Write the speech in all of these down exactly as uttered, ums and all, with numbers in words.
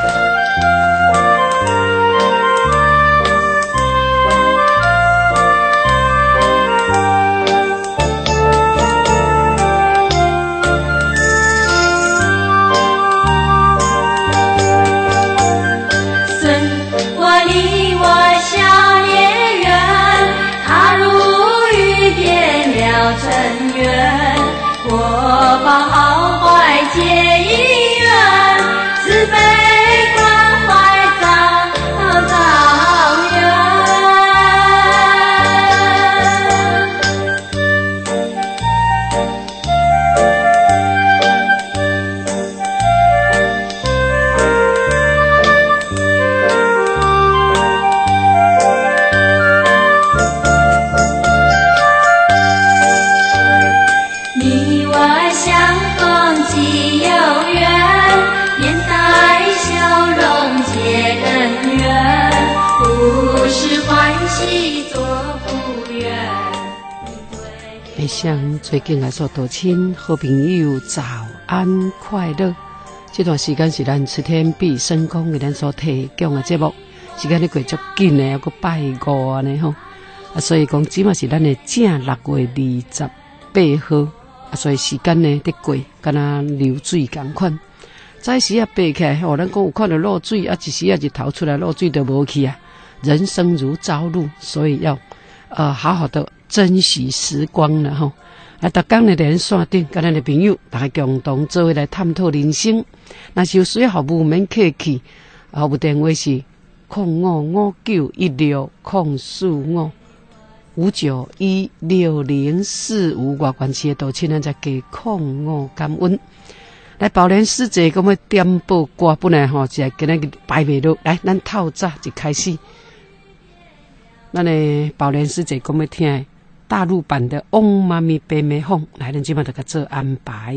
向最近来所道亲好朋友早安快乐。这段时间是咱七天必胜功为咱所提供的节目，时间咧过足紧的，还佫拜五安尼吼。啊，所以讲只嘛是咱的正六月二十八号，啊，所以时间呢得过，敢若流水共款。早时啊爬起来，哦，咱讲有看到露水，啊，一时啊日头出来，露水就无去啊。人生如朝露，所以要呃好好的珍惜时光了吼。啊，逐工咧在咱线顶，甲咱的朋友大家共同做伙来探讨人生。若是有需要服务免客气，啊，服务电话是零五五九一六零四五五九一六零四五，外关系的道亲咱再加零五感恩。来，宝莲师姐，咁要点播歌，本来吼就今日排袂落，来，咱透早就开始。咱的宝莲师姐咁要听大陆版的《嗡妈咪白眉凤》，来，咱即马就甲做安排。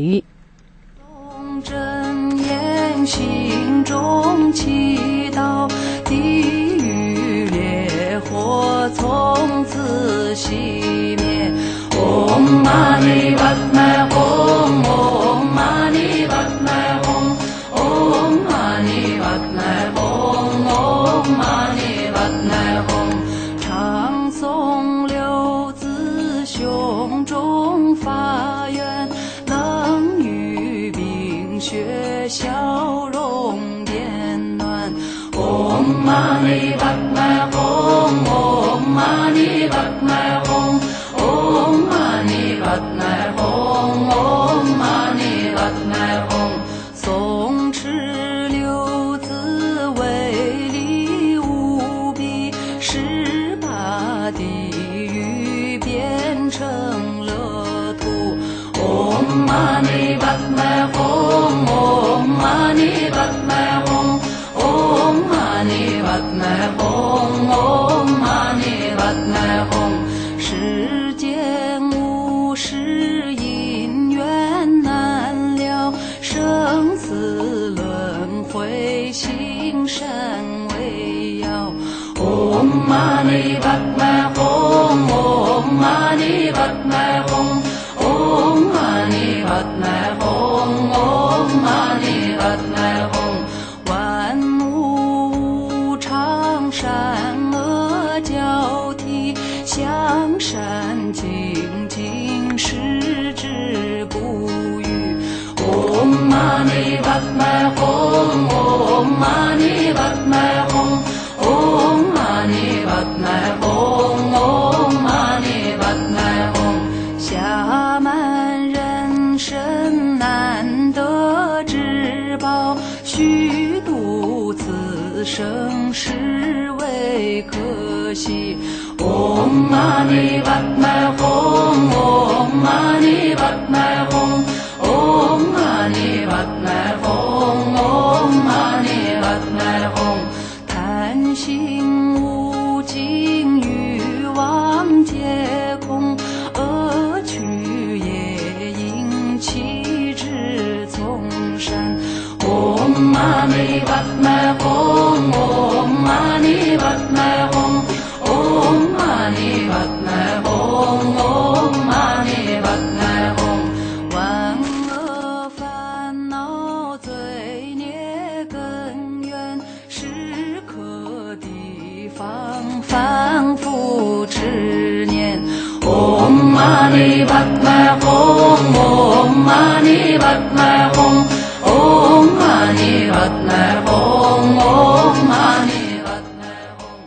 睁眼心中祈祷，地狱烈火从此熄灭。嗡嘛呢叭咪吽，嗡嘛呢叭咪吽，嗡嘛呢叭咪吽，嗡嘛呢叭咪吽。唱诵六字胸中发愿，能与冰雪消融变暖。嗡嘛呢叭咪吽，嗡嘛呢叭咪吽，嗡嘛呢叭咪吽，嗡嘛呢叭咪吽。诵持六字威力无比，十八地狱变成乐土。嗡嘛呢叭咪吽，嗡嘛呢叭咪吽，嗡嘛呢叭咪吽，嗡嘛呢叭咪吽。世间无事因缘难了，生死轮回心善为要。嗡嘛呢叭咪吽，嗡嘛呢叭咪吽，嗡嘛呢叭咪吽，嗡嘛呢叭咪吽。万物无常，善恶交替，向善精进，矢志不渝。嗡嘛呢叭咪吽，嗡嘛呢叭咪吽，嗡嘛呢叭咪吽，嗡嘛呢叭咪吽。暇满人生难得之宝，虚度此生实为可惜。嗡嘛呢叭咪吽，嗡嘛呢叭咪吽，嗡嘛呢叭咪吽，嗡嘛呢叭咪吽。贪心无尽，欲望皆空，恶趣也应弃之从善。嗡嘛呢叭咪吽，嗡嘛呢叭咪吽，嗡嘛呢叭咪吽，嗡嘛呢叭咪吽。万恶烦恼罪孽根源， Mani Padme Hum, Om Mani Padme Hum, Om Mani Padme Hum, Om Mani Padme Hum.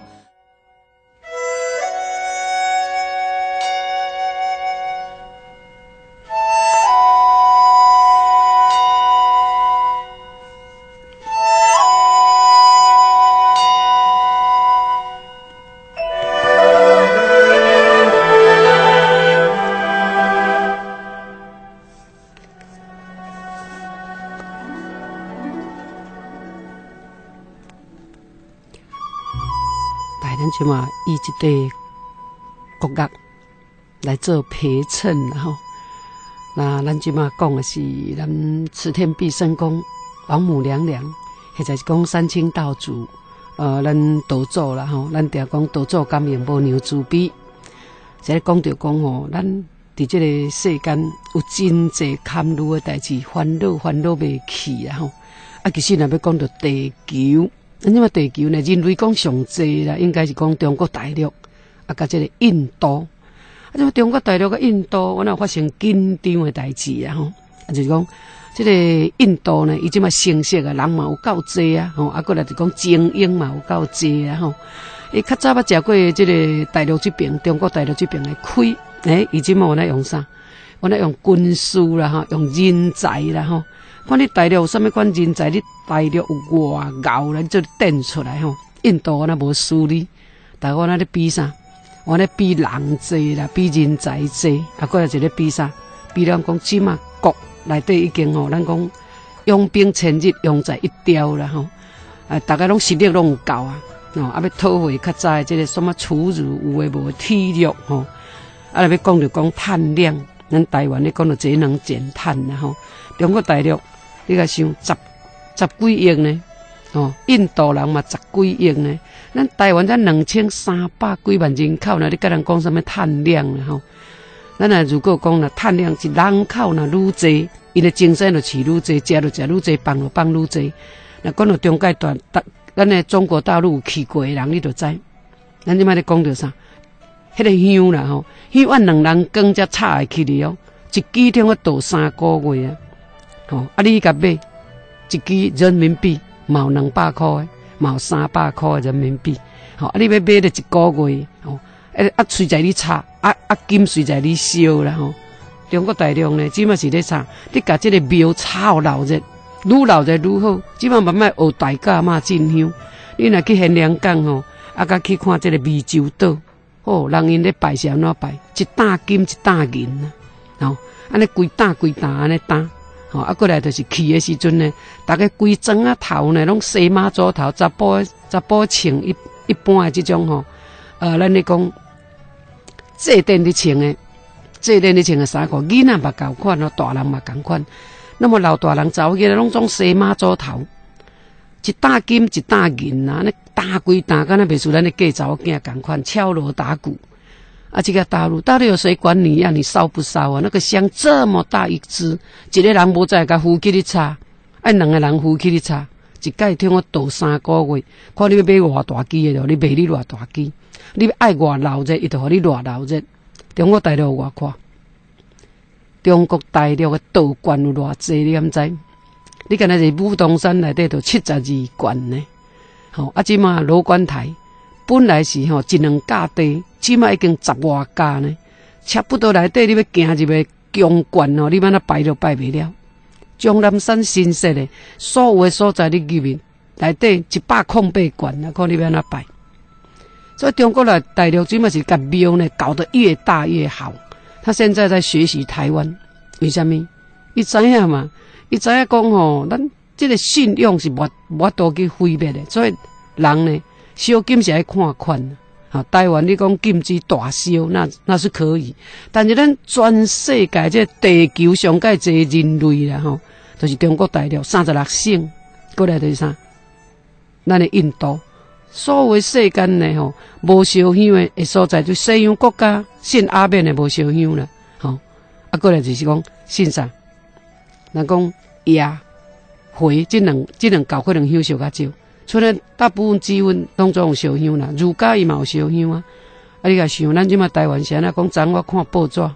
咱即嘛以一块国乐来做陪衬，然后，那咱即嘛讲的是咱池田必胜宫王母娘娘，或者是讲三清道祖，呃，咱道祖啦吼，咱定讲道祖甘愿无牛自比。即讲着讲吼，咱伫即个世间有真济堪虑的代志，烦恼烦恼袂去啊吼。啊，其实若要讲到地球。咱即嘛地球呢，人类讲上济啦，应该是讲中国大陆啊，甲即个印度。啊，即中国大陆甲印度，我若发生紧张的代志啊吼，啊就是讲，即个印度呢，伊即嘛成熟啊，人嘛有够济啊，吼，啊，过来就讲精英嘛有够济啊，吼。伊较早捌食过即个大陆这边，中国大陆这边来开，诶，伊即嘛我咧用啥？我咧用军事啦，吼，用人才啦，吼。看你大陆有啥物款人才，你大陆有外交咱就展出来吼。印度我那无输你，但我那咧比啥？我咧比人济啦，比人才济，啊，过来就咧比啥？比咱讲即马国内底已经吼，咱讲用兵千日，用在一朝啦吼。啊，大家拢实力拢有够啊，哦，啊要讨回较早即个什么储入有诶无体力吼，啊要讲就讲碳量，咱台湾咧讲到节能减碳啦吼，中国大陆。你甲想十十几亿呢？哦，印度人嘛十几亿呢。咱台湾才两千三百几万人口呢，你甲人讲什么碳量呢？吼，咱啊如果讲啦，碳量是人口若愈济，伊的精神就饲愈济，食就食愈济，放就放愈济。若讲到中阶段，咱的中国大陆有去过的人，你就知。咱即摆咧讲到啥？迄、那个香啦吼，香按两人光才插会起哩哦，一支通要倒三个月啊。吼、哦，啊！你甲买一支人民币，嘛有两百块的，嘛有三百块的人民币。吼、哦，啊！你要买了一个月，吼、哦，啊啊，随在你插，啊啊，金随在你烧啦吼。中国大陆呢，即马是咧插，你甲即个庙插好老热，愈老热愈好。即马慢慢学大家嘛进香。你若去衡阳港吼，啊，甲去看即个湄洲岛，哦，人因咧拜是安怎拜？一担金一担银啊，吼，安尼规担规担安尼担。哦，啊，过来就是去的时阵呢，大概规庄啊头呢，拢西马祖头，查甫查甫穿一一般的这种吼，呃，咱咧讲祭奠咧穿的，祭奠咧穿的衫裤，囡仔嘛共款咯，大人嘛共款。那么老大人查某囡仔拢种西马祖头，一担金一担银啊，那担规担，敢若袂输咱咧嫁查某囝共款，敲锣打鼓。啊，这个大陆，大陆有谁管你呀、啊？你烧不烧啊？那个香这么大一支，一个人无在甲呼起你插，哎，两个人呼起你插，一届听我倒三个月，看你要买偌大支的，你卖你偌大支，你爱偌老热，伊就互你偌老热。中国大陆有偌看，中国大陆的道观有偌济，你敢知？你敢若是武当山内底就七十二观呢？吼、哦，啊，即马罗观台。本来是吼一两架地，起码已经十外架呢。差不多内底你要行入个宫观哦，你要那拜都拜不了。江南山新设的所有的所在，你入面内底一百空八观啊，看你要哪拜。所以中国来大陆起码是甲庙呢搞得越大越好。他现在在学习台湾，为什么？伊知影嘛？伊知影讲吼，咱这个信用是无无多去毁灭的，所以人呢。烧金是爱看款，啊，台湾你讲禁止大烧，那那是可以，但是咱全世界这地球上界侪人类啦吼，就是中国大陆三十六省，过来就是啥？咱的印度，所有的世间呢吼，无烧香的所在，就西洋国家信阿面的无烧香啦，吼，啊，过来就是讲信啥？咱讲鸭、回这两这两教可能香烧较少。除了大部分基本拢总有烧香啦，儒家伊嘛有烧香啊。啊，你甲想，咱即马台湾是安那讲？昨我看报纸，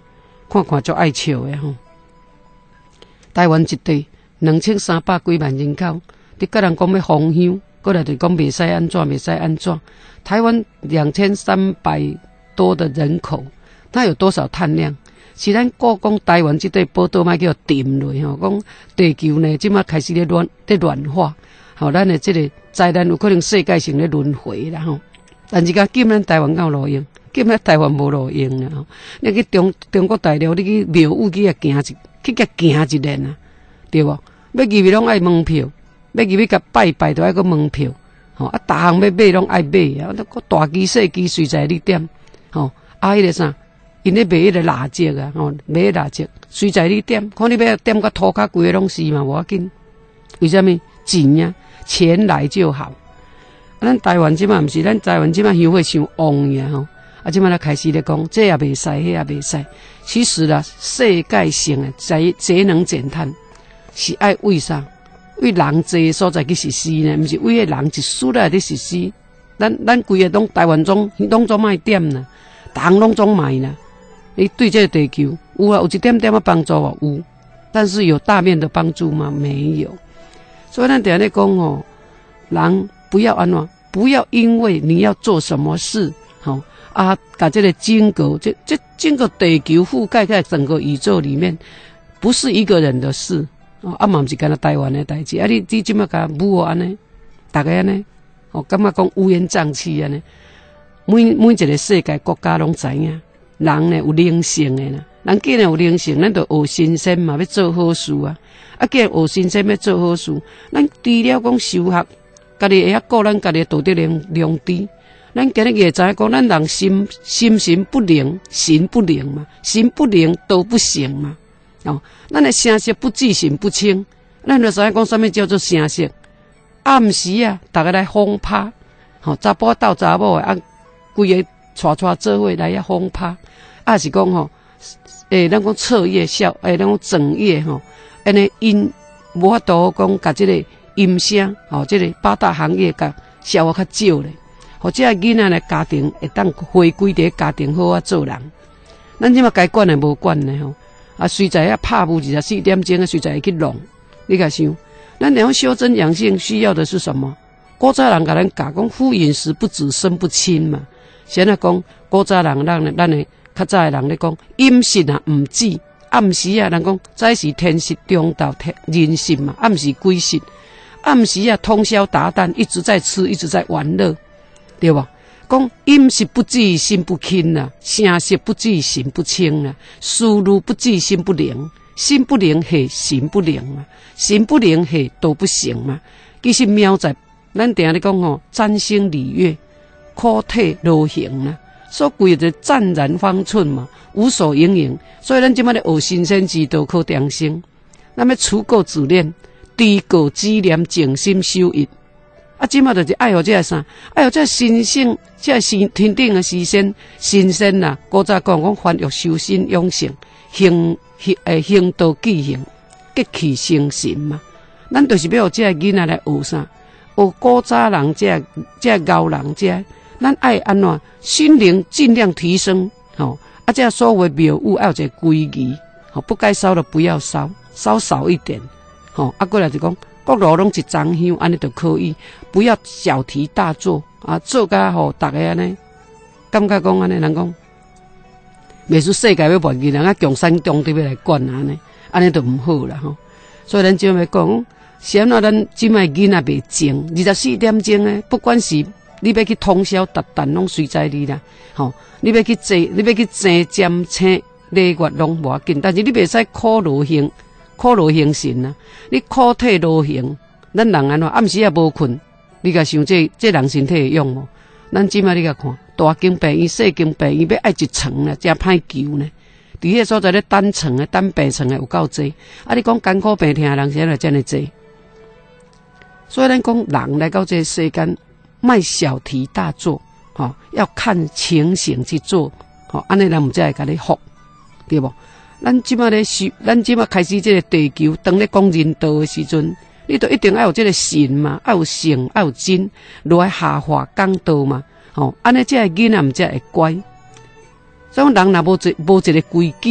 看看足爱笑的吼。台湾一地两千三百几万人口，你甲人讲要封乡，过来就讲袂使安怎，袂使安怎。台湾两千三百多的人口，它有多少碳量？是咱故讲台湾这块宝岛嘛叫沉落吼，讲地球呢即马开始咧暖咧暖化，吼，咱的这个灾难有可能世界性咧轮回啦吼。但是甲今咱台湾有路用，今咱台湾无路用啦吼。你去中中国大陆，你去庙宇去遐行一去甲行一轮啊，对无？要入去拢爱门票，要入去甲拜拜都爱个门票，吼啊，逐项要买拢爱买啊，个大机小机随在你点，吼啊，迄个啥？因咧卖迄个蜡烛啊，吼，卖迄蜡烛，随在你点，看你要点个涂骹规个拢是嘛，无要紧。为什么？钱啊，钱来就好。啊，咱台湾即马毋是，咱台湾即马香火伤旺呀吼。啊，即马咧开始咧讲，这也袂使，迄也袂使。其实啦，世界性诶节节能减碳是爱为啥？为人济诶所在去实施呢？毋是为个人一丝来去实施。咱咱规个拢台湾总拢总卖点啦，逐项拢总卖啦。你对这个地球有啊，有一点点的帮助啊，有，但是有大面的帮助吗？没有。所以咱常咧讲哦，人不要安怎，不要因为你要做什么事，好、哦、啊，把这个经过这这整个地球覆盖在整个宇宙里面，不是一个人的事哦，啊嘛不是干那台湾的代志，啊你你即马甲武安尼，大家安尼，哦，感觉讲乌烟瘴气安尼，每每一个世界国家拢知影。人呢有灵性的啦，人既然有灵性，咱就学新鲜嘛，要做好事啊。啊，既然学新鲜要做好事，咱除了讲修学，家己会晓顾咱家己道德良良知。咱今日也知影讲，咱人心心神不宁，神不宁嘛，神不宁道不成嘛。哦，咱的声色不至，神不清。咱就知影讲，什么叫做声色？暗时啊，大家来轰趴，吼、哦，查甫斗查某的啊，规个带带做伙来遐轰趴。啊是讲吼，诶，咱讲彻夜宵，诶，咱讲整夜吼，安尼因无法度讲甲即个音声，吼，即个八大行业甲消化较少咧，或者囡仔咧家庭会当回归伫家庭好啊做人。咱即马该管诶无管咧吼，啊，随在遐拍舞二十四点钟，随在会去弄。你甲想，咱要修真养性，需要的是什么？古早人甲咱教讲，夫饮食不止，身不轻嘛。现在讲古早人，咱咧，咱诶。较早的人咧讲，饮食啊毋止，暗时啊人讲早是天时，中昼人时嘛，暗时鬼时，暗时啊通宵达旦，一直在吃，一直在玩乐，对吧？讲饮食不止，心不轻啊；声色不止，神不清啊；思虑不止，心不宁，心不宁系神不宁嘛，神不宁系道不成嘛。其实妙在咱定咧讲吼，占星礼乐，苦体劳形啦。所规个湛然方寸嘛，无所营营。所以咱即摆咧学新鲜之道，靠良心。咱要除垢自恋，低过知念，静心修一。啊，即摆就是爱护这个啥？爱护这个新鲜，这个新天顶的新鲜，新鲜啦。古早讲讲凡欲修身养性，行行诶行道记行，结气生神嘛。咱就是要学这个囡仔来学啥？学古早人这个这个高人这个。咱爱安怎心灵尽量提升，吼、哦！啊，这所谓庙宇要有一个规矩，吼、哦，不该烧的不要烧，烧少一点，吼、哦！啊，过来就讲各路拢一张香，安尼就可以，不要小题大做啊，做甲吼大家安尼，感觉讲安尼，人讲，袂输世界要万人啊，共产党对要来管安尼，安尼就唔好啦，吼、哦！所以咱就要讲，是安怎咱即卖囡仔袂静，二十四点钟呢，不管是。你要去通宵达旦拢随在你啦，吼、哦！你要去坐，你要去坐占请礼乐拢无要紧，但是你袂使苦劳形，苦劳形神啊！你苦体劳形，咱人安怎暗时也无困，你甲想这这人身体会用无？咱即摆你甲看，大间病院、小间病院要爱一床啦，真歹求呢。伫迄所在咧单床诶、单病床诶有够济，啊！你讲艰苦病痛诶人，现在真诶济。所以咱讲人来到这个世间。卖小题大做，吼、哦，要看情形去做，吼、哦，安尼人毋才会甲你服，对无？咱即马咧修，咱即马开始这个地球，当咧讲人道的时阵，你都一定要有这个神嘛，要有圣，要有真，落来下化讲道嘛，吼、哦，安尼这个囡仔毋才会乖。所以人若无一无一个规矩啦，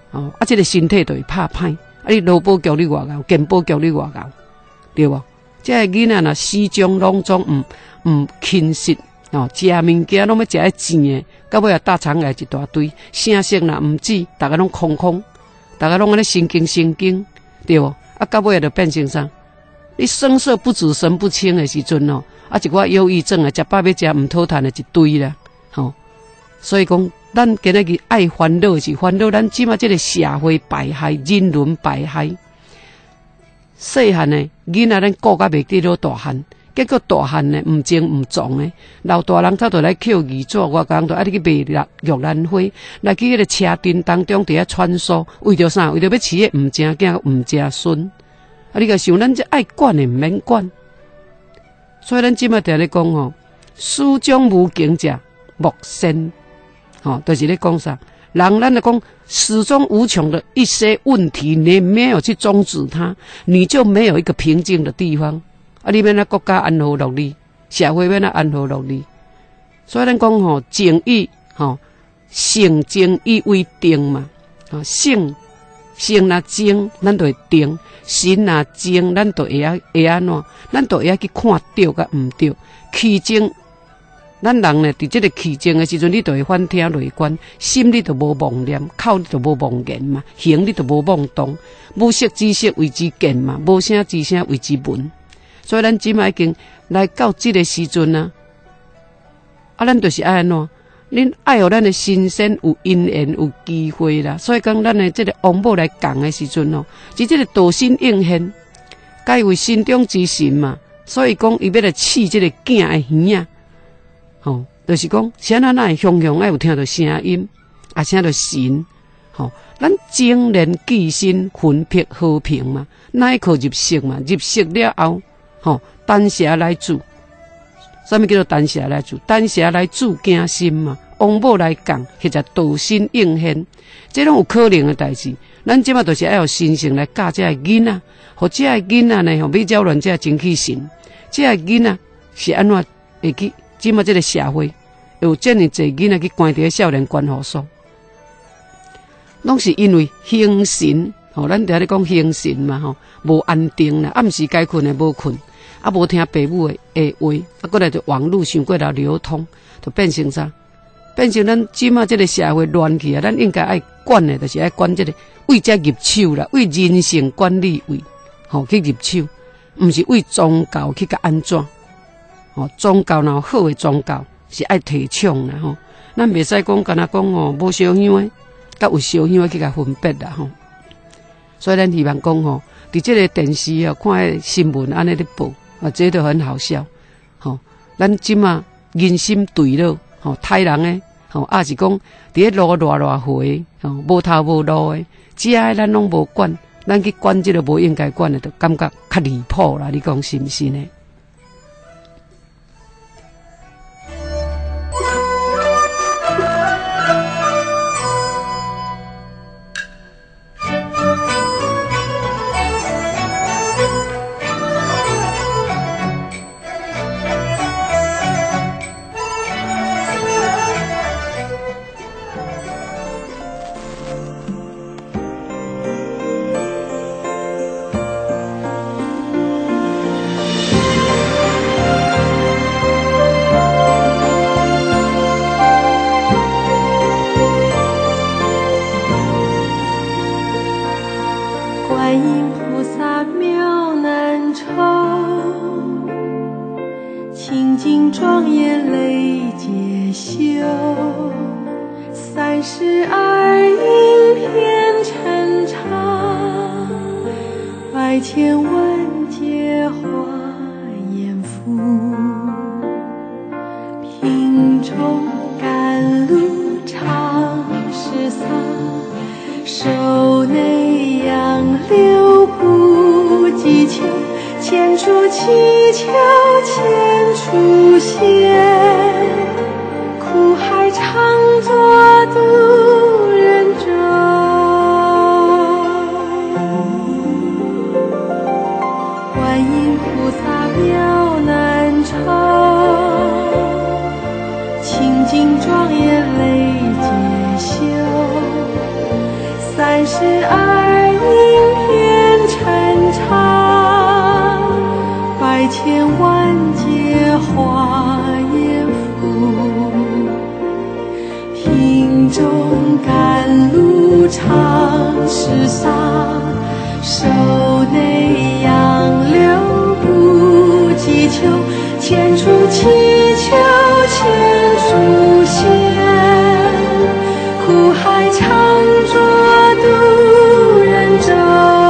哦，啊，这个身体就会拍歹。啊，你劳保局你外高，健保局你外高，对无？这个囡仔若始终拢总毋毋勤食哦，食物件拢要食迄甜的，到尾啊大肠癌一大堆，声色若毋止，逐个拢空空，逐个拢安尼神经神经，对无？啊，到尾啊就变成啥？你声色不止、神不清的时阵哦，啊，一寡忧郁症啊，食饱要食毋讨趁的一堆啦，吼、哦。所以讲，咱今仔日爱烦恼是烦恼，咱即马即个社会败害，人伦败害。细汉的囡仔，咱顾甲袂记到大汉，结果大汉呢毋精毋壮的，老大人早就来捡二纸，外工就爱去卖玉兰花，来去迄个车阵当中伫遐穿梭，为着啥？为着要饲迄毋正囝、毋正孙。啊，你甲想，咱这爱管的毋免管。所以咱即马定咧讲吼，书中无经者莫先。哦，就是咧讲啥？人咱来讲始终无穷的一些问题，你没有去终止它，你就没有一个平静的地方。啊，你免那国家安和乐利，社会免那安和乐利。所以咱讲吼，正义吼，性正义为定嘛。啊，性性若正，咱就会定；心若正，咱就会啊会安怎？咱就会啊去看对甲毋对，气正。咱人呢，伫即个气静的时阵，你就会反听内观，心里就无妄念，口里就无妄言嘛，行你就无妄动，无色之色为之见嘛，无声之声为之闻。所以咱即摆已经来到即个时阵啊，啊，咱就是爱安怎？恁爱互咱的新鲜有因缘有机会啦。所以讲，咱的即个王母来讲的时阵哦，是即个道心应现，该为心中之神嘛。所以讲，伊要来饲即个囝的耳啊。吼，就是讲，谁人哪会雄雄爱有听到声音，啊，听到神，吼，咱精炼记心，魂魄和平嘛，哪一颗入息嘛，入息了后，吼，丹霞来煮，什么叫做丹霞来煮？丹霞来煮惊心嘛，王母来讲，或者道心应现，这拢有可能的代志。咱即马就是要有心性来教这个囡仔，或这个囡仔呢，吼，比较乱这个精气神，这个囡仔是安怎会去？即马这个社会有这么侪囡仔去关伫少年观护所，拢是因为形神吼，咱伫咧讲形神嘛吼，无安定啦，暗时该困的无困，啊无听父母的的话，啊过来就网络上过来流通，就变成啥？变成咱即马这个社会乱去啊！咱应该爱管的，就是爱管这个为这入手啦，为人性管理位吼去入手，毋是为宗教去甲安怎？哦，宗教若好诶，宗教是爱提倡啦吼。咱袂使讲，干那讲哦，无烧香诶，甲有烧香诶去甲分别啦吼。所以咱希望讲吼，伫即个电视哦，看迄新闻安尼咧报，啊，这都很好笑。吼，咱即马人心对了，吼，太人诶，吼，啊是讲伫咧路偌偌回，吼，无头无路诶，只爱咱拢无管，咱去管即个无应该管诶，就感觉较离谱啦。你讲是毋是呢？ 清净庄严累劫修，三万劫花艳福，瓶中甘露常时洒，手内杨柳不及求，千处祈求千处现，苦海常作渡人舟。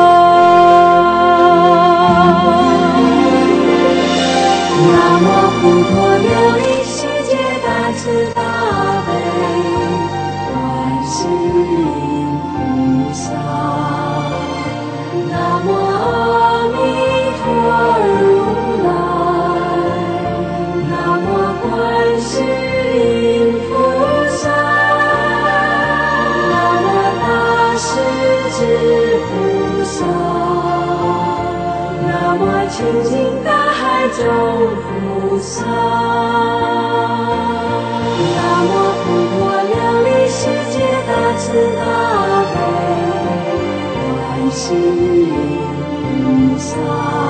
南无普陀琉璃世界大慈大悲观世音菩萨，南无阿弥陀如来，南无观世音菩萨，南无大势至菩萨，南无清净大海中菩萨，南无普陀琉璃世界大慈大悲观世音菩萨，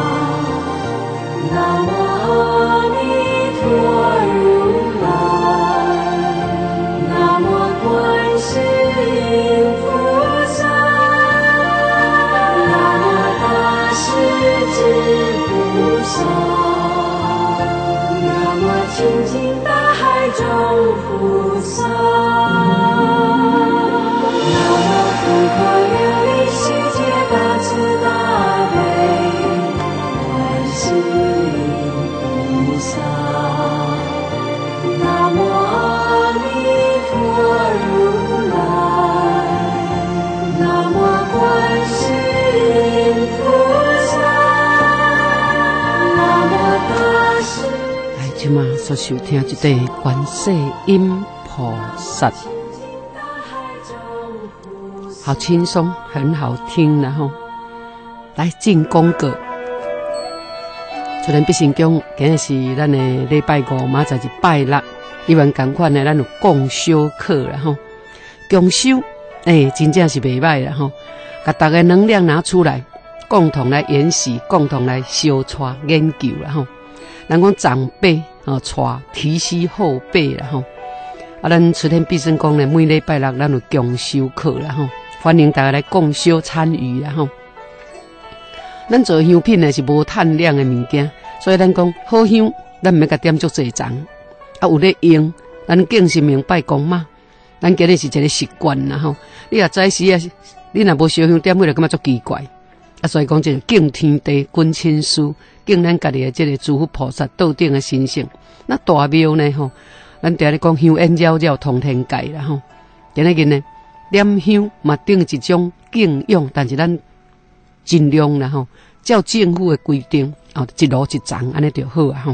南无阿弥陀如来，南无观世音菩萨，南无大势至菩萨，南无清净大海中菩萨，南无普陀琉璃世界大慈大悲观世音菩萨，南无阿弥陀如来，南无观世音菩萨，南无大势。 来，即马所收听这个观世音菩萨，好轻松，很好听然后来进广告。虽然必成宫今日是咱的礼拜五，明仔是拜六，一般同款的咱有共修课啦吼，共修诶、欸，真正是袂歹啦吼，把大家能量拿出来，共同来研习，共同来小撮研究啦吼。人讲长辈哦，带提携后辈啦吼。啊，咱出天必胜宫呢，每礼拜六咱有共修课啦吼，欢迎大家来共修参与啦吼。咱做香品呢是无碳量的物件，所以咱讲好香，咱毋要甲点足侪层，啊有咧用，咱敬神明拜公嘛。咱今日是一个习惯啦吼。你若早时啊，你若无烧香点，会就感觉足奇怪。啊，所以讲这个敬天地、君亲师，敬咱家己的这个诸佛菩萨道顶的神圣。那大庙呢吼，咱常咧讲香烟绕绕通天界啦吼。今日呢，点香嘛顶一种敬仰，但是咱尽量啦吼，照政府的规定，哦，一炉一丛安尼就好啊吼。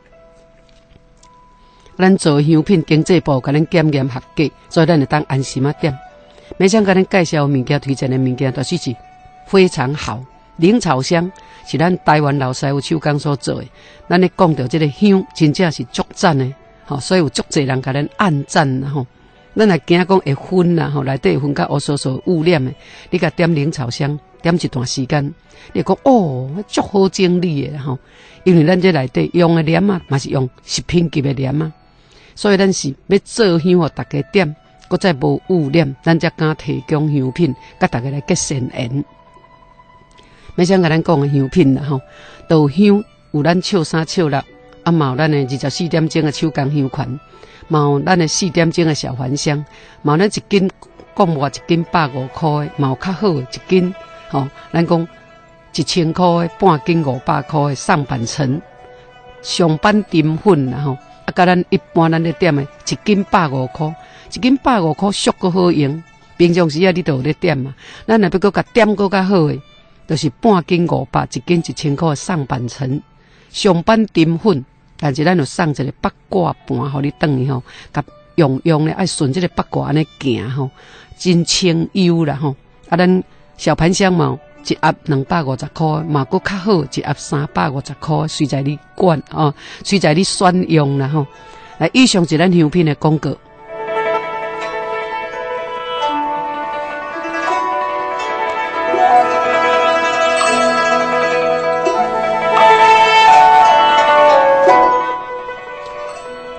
咱做香品经济部甲咱检验合格，所以咱会当安心啊点。每想甲咱介绍物件、推荐的物件，都是是非常好。灵草香是咱台湾老师傅手工所做的，咱咧讲到这个香，真正是足赞的，吼，所以有足侪人甲咱按赞啦吼。咱也惊讲会熏啦吼，内底会熏甲乌索索污染的，你甲点灵草香，点一段时间，你讲哦，足好整理的吼，因为咱这内底用的黏啊，嘛是用食品级的黏啊。所以咱是要做香，互大家点，搁再无污染，咱才敢提供香品，甲大家来结善缘。要想甲咱讲的香品啦吼，稻香有咱笑三笑六，啊嘛有咱的二十四点钟的手工香款，嘛有咱的四点钟的小还香，嘛有咱一斤讲话一斤百五块的，嘛有较好的一斤，吼、哦，咱讲一千块的，半斤五百块的上半层，上板丁粉啦吼。啊，甲咱一般咱咧点的，一斤百五块，一斤百五块俗个好用。平常时啊，你都有咧点嘛。咱若要搁甲点搁较好诶，就是半斤五百，一斤一千块上半层，上板丁粉。但是咱有送一个八卦盘，互你转去吼，甲用用咧爱顺这个八卦安尼行吼，真清幽啦吼。啊，咱小盘香嘛。一盒两百五十块，嘛搁较好，一盒三百五十块，随在你管哦，随在你选用啦吼。来，以上是咱香品的广告。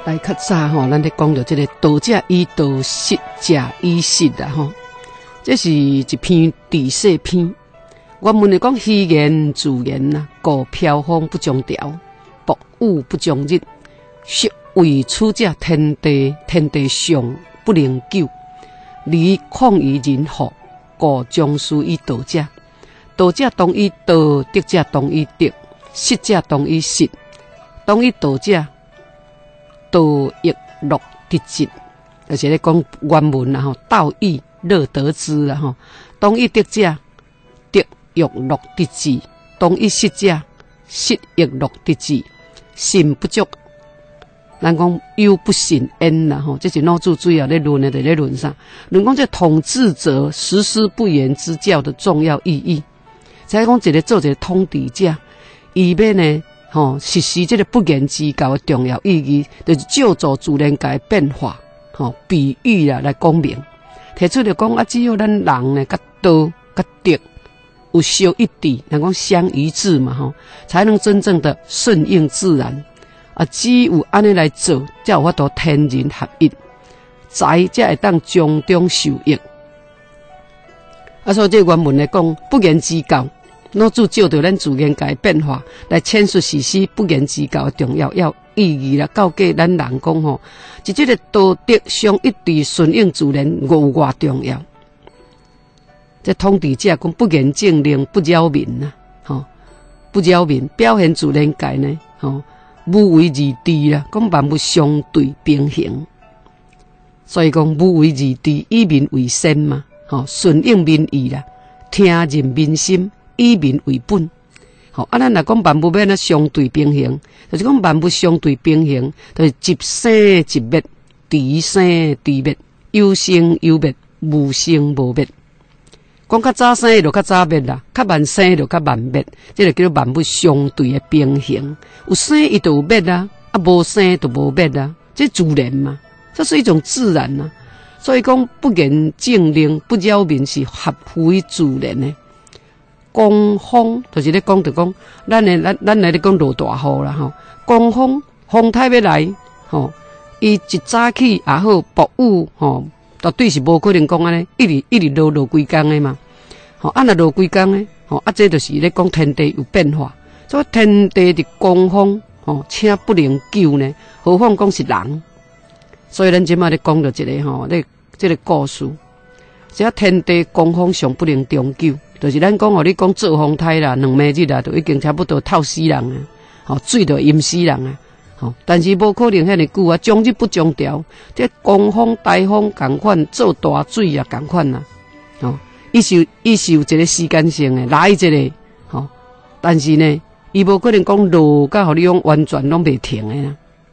来较早吼，咱咧讲到这个道者以道，识者以识啦吼。这是一篇治世篇。原文来讲，虚言自言呐，故飘风不将调，薄雾不将日。实为此者，天地天地上不能久。离况于人祸，故将书以道者。道者当以道，德者当以德，识者当以识。当以道者，道亦乐得之。就是咧讲原文啦吼，道义乐得之啦吼。当以德者，德欲乐得之；当以识者，识亦乐得之。信不足，咱讲忧不信焉啦吼。这是老子主要咧论的，在咧论上论讲这统治者实施不言之教的重要意义。再讲一个做一个统治者，伊要呢吼实施这个不言之教的重要意义，就是借助自然界的变化，吼比喻啦来讲明。提出来讲啊，只有咱人呢，甲道甲德有相一致，人讲相一致嘛吼，才能真正的顺应自然。啊，只有安尼来做，才有法度天人合一，才才会当从中受益。啊，所以这原文来讲，不言之教，老子照着咱自然界变化来阐述实施不言之教的重要要意义啦。教给咱人讲吼，就这个道德相一致、顺应自然有偌重要。这统治者讲不言政令，不扰民呐，吼，不扰民，表现自然界呢，吼。无为而治啦，讲万物相对平衡，所以讲无为而治，以民为先嘛，吼，顺应民意啦，听任民心，以民为本，吼，啊，咱若讲万物要那相对平衡，就是讲万物相对平衡，就是一生一灭，敌生敌灭，有生有灭，无生无灭。讲较早生就较早灭啦，较慢生就较慢灭，这个叫做万物相对的平衡。有生伊就有灭啦，啊无生就无灭啦，这自然嘛，这是一种自然呐、啊。所以讲不言政令，不扰民是合乎于自然的。刮风就是咧讲，就讲咱的咱咱来咧讲落大雨啦吼，刮风风台要来吼，伊一早起也好，薄雾吼。绝对是无可能讲安尼，一直一直落落几工的嘛。吼，啊若落几工呢？吼，啊这就是咧讲天地有变化，所以天地的光风，吼，且不能久呢。何况讲是人？所以咱即马咧讲到一个吼，咧这个故事，这天地光风上不能长久，就是咱讲哦，你讲做风台啦，两暝日啦，就已经差不多透死人啊，吼，水就淹死人啊。吼，但是无可能遐尼久啊，将日不将调，这狂风大风共款，做大水也共款啦。吼，伊是伊是有一个时间性的，来一个吼，但是呢，伊无可能讲落甲互你讲完全拢袂停的啦。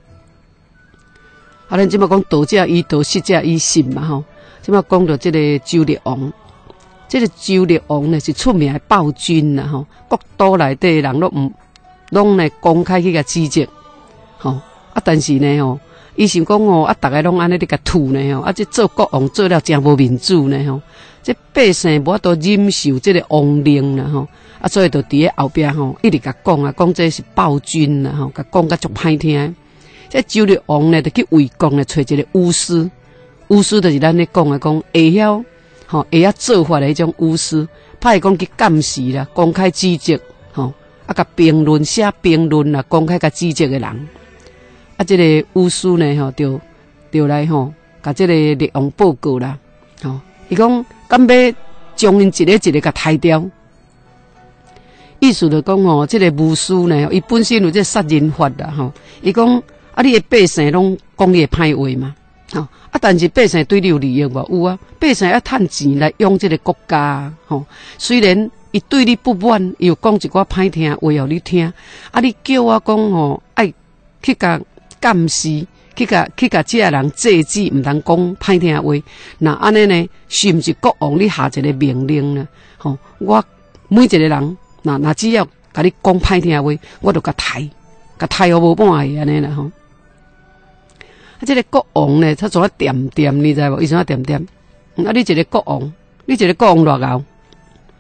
啊，咱即马讲道者以道，识者以识嘛吼。即马讲到这个周厉王，这个周厉王呢是出名的暴君啦吼，国都内底人都唔拢呢公开去甲指责。吼、哦、啊！但是呢，吼、哦，伊想讲哦，啊，逐个拢安尼咧甲吐呢，吼，啊，这做国王做了真无民主呢，吼，这百姓无法度忍受这个王令啦，吼，啊，所以就伫咧后壁吼，一直甲讲啊，讲这是暴君啦，吼，甲讲甲足歹听。这周厉王呢，就去为国呢找一个巫师，巫师就是咱咧讲的讲会晓，吼，会晓做法的迄种巫师，派讲去监视啦，公开指责，吼，啊，甲评论写评论啦，公开甲指责的人。啊，这个巫师呢，吼，就就来吼，甲这个厉王报告啦，吼，伊讲敢要将因一个一个甲杀掉，意思就讲吼，这个巫师呢，伊本身有这杀人法啦，吼，伊讲啊，你的百姓拢讲你的歹话嘛，吼，啊，但是百姓对你有利益无？有啊，百姓要趁钱来养这个国家，吼，虽然伊对你不满，伊又讲一寡歹听话互你听，啊，你叫我讲吼，爱去甲监视，去甲去甲这人制止，毋通讲歹听话。那安尼呢，是毋是国王你下一个命令呢？吼，我每一个人，那那只要甲你讲歹听话，我就甲杀，甲杀互无半个安尼啦吼。啊，这个国王呢，他做啊点点，你知无？伊怎啊点点？啊，你一个国王，你一个国王偌敖？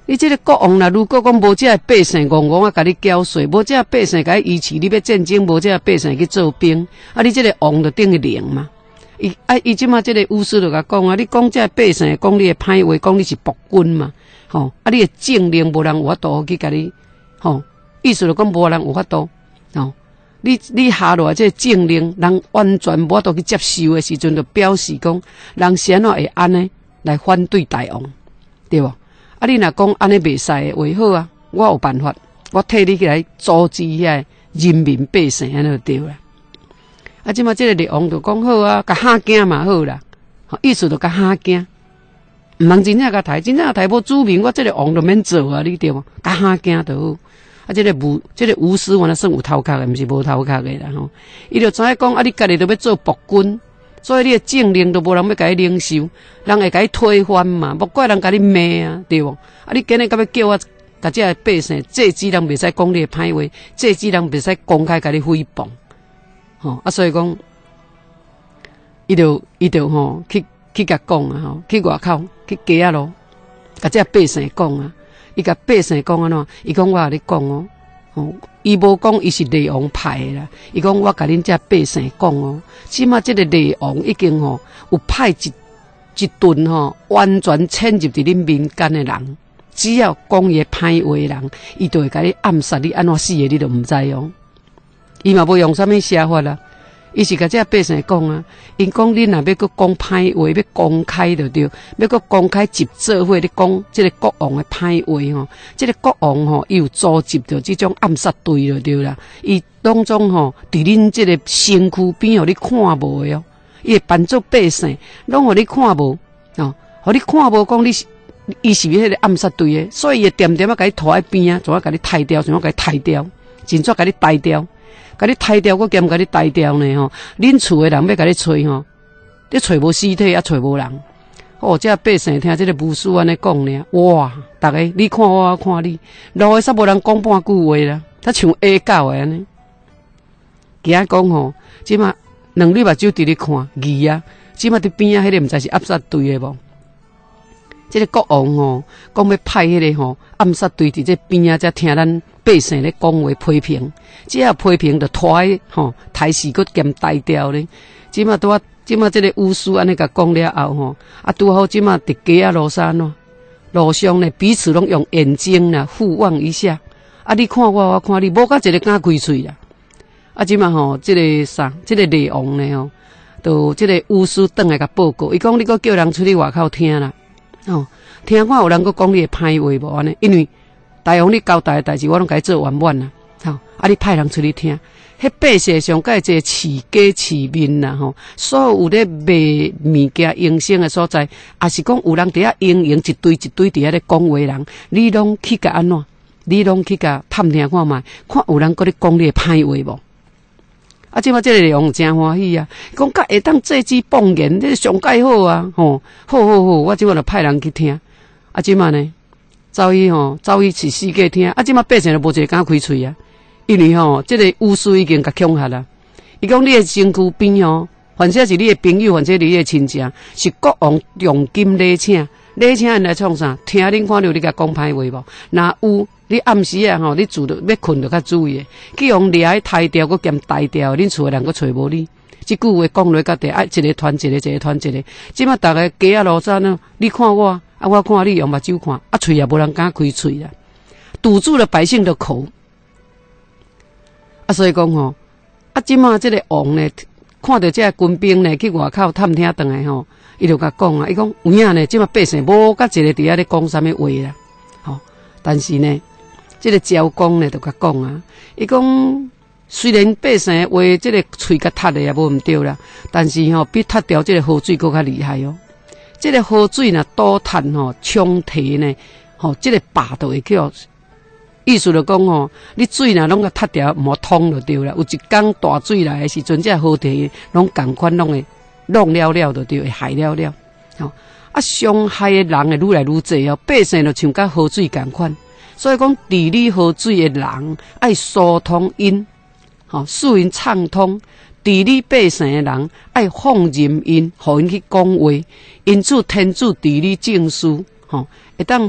你这个国王啦，如果讲无这百姓戆戆啊，甲你缴税，无这百姓甲你支持，你要战争，无这百姓去做兵，啊，你这个王就等于零嘛。伊啊，伊即马这个巫师就甲讲啊，你讲这百姓讲你的歹话，讲你是暴君嘛，吼、哦，啊，你的政令无人有法度去甲你，吼、哦，意思就讲无人有法度，哦，你你下落这政令，人完全无法度去接受的时阵，就表示讲，人是安怎会安尼来反对大王，对无？啊，你若讲安尼袂使的话好啊，我有办法，我替你起来阻止遐人民百姓安尼就对啦。啊，即马即个列王就讲好啊，甲吓惊嘛好啦，意思就甲吓惊，毋通真正甲抬，真正甲抬无主名，我即个王就免做啊，你对无？甲吓惊就好。啊，即、這个巫，即、這个巫师，我那算有头壳的，毋是无头壳的啦吼。伊就知影讲，啊，你家己都要做暴君，所以你的政令都无人要甲你领受，人会甲你推翻嘛，无怪人甲你骂啊，对无？啊，你今日甲要叫我甲这个百姓制止人袂使讲你的歹话，制止人袂使公开甲你诽谤，吼啊，所以讲，伊就伊就吼去去甲讲啊吼，去外口去街仔路，甲这个百姓讲啊。伊甲百姓讲安怎？伊讲我甲你讲哦，哦，伊无讲伊是雷王派的啦。伊讲我甲恁遮百姓讲哦，即马即个雷王已经吼、哦、有派一一顿吼、哦，完全潜入伫恁民间的人，只要讲伊歹话的人，伊就会甲你暗杀你，安怎死的你都毋知哦。伊嘛无用啥物写法啦。伊是甲这百姓讲啊，因讲恁若要搁讲歹话，要公开就对，要搁公开集做伙咧讲即个国王的歹话吼，即、這个国王吼，伊有组织着即种暗杀队就对啦。伊当中吼，伫恁即个身躯边互你看无的哦，伊会扮作百姓，拢互你看无哦，互你看无讲你是伊是迄个暗杀队的，所以伊会点点啊甲你拖喺边啊，怎啊甲你抬掉，怎啊甲你抬掉，真怎甲你抬掉。甲你抬掉，我兼甲你抬掉呢吼！恁厝诶人要甲你找吼，你找无尸体，也找无人。哦，这百姓听这个巫师安尼讲呢，哇！逐个你看我，我看你，路诶煞无人讲半句话啦，他像下狗诶安尼。今仔讲吼，即马两粒目睭伫咧看，二啊，即马伫边啊，迄个毋知是暗杀队诶无？即、這个国王吼，讲要派迄个吼暗杀队伫这边啊，才听咱百姓咧讲话批评，只要批评就拖喺吼台视搁兼呆掉咧。即马拄啊，即马即个巫师安尼甲讲了后吼，啊拄好即马伫街啊路上咯，路上咧彼此拢用眼睛啦互望一下，啊你看我，我看你，无甲一个敢开喙啦。啊即马吼，即、這个啥，即、這个雷王咧吼，就即个巫师转来甲报告，伊讲你搁叫人出去外口听啦。哦，听看有人搁讲你的歹话无安尼，因为大王你交代的代志，我拢甲伊做完满啦。吼、哦，啊，你派人出去听，迄百姓上介这饲鸡饲面啦，吼，所有咧卖物件营生的所在，也是讲有人伫遐营营一堆一堆伫遐咧讲话人，你拢去甲安怎？你拢去甲探听看卖，看有人搁咧讲你的歹话无？啊，即马即个内容真欢喜啊！讲甲会当制止放言，这上介好啊！吼，好好好，我即马就派人去听。啊，即马呢，走去吼，走去是世界听。啊，即马百姓就无一个敢开喙啊，因为吼，即、這个巫师已经甲恐吓啦。伊讲你的身躯边吼，反正是你的朋友，反正是你的亲戚，是国王用金礼请，礼请人来创啥？听恁看到你甲讲歹话无？若有。你暗时啊吼，你住着要困着较注意，去用掠去抬掉，搁兼抬掉，恁厝诶人搁找无你。即句话讲落到底，爱一个团一个，一个团一个。即马逐个街啊路上呢，你看我，啊我看你，用目睭看，啊喙也无人敢开喙啦，堵住了百姓的口。啊，所以讲吼，啊即马即个王呢，看到即个军兵呢去外口探听转来吼，伊就甲讲啊，伊讲有影呢，即马百姓无甲一个伫遐咧讲啥物话啦，吼，但是呢。这个招公呢，就甲讲啊，伊讲虽然百姓话这个喙甲塌的也无毋对啦，但是吼、哦、比塌掉这个河水更较厉害哦。这个河水呢倒塌吼，冲堤呢，吼、哦、这个坝都会叫，意思就讲吼，你水呢拢甲塌掉，毋好通就对啦。有一缸大水来的时阵，这河堤拢共款拢会弄了了就对，会害了了。吼、哦、啊，伤害的人会愈来愈济哦，百姓就像甲河水共款。所以讲，治理河水的人爱疏通因，吼，使因畅通；治理百姓的人爱放任因，互因去讲话。因此，天主治理政事，吼，会当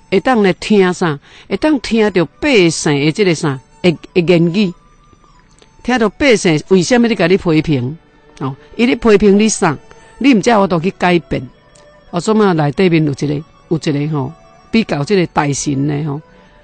会当来听啥？会当听到百姓的这个啥？会会言语，听到百姓为什么咧甲你批评？哦，伊咧批评你啥？你毋知我都去改变。哦，所以嘛，内底面有一个有一个吼，比较这个大神的吼。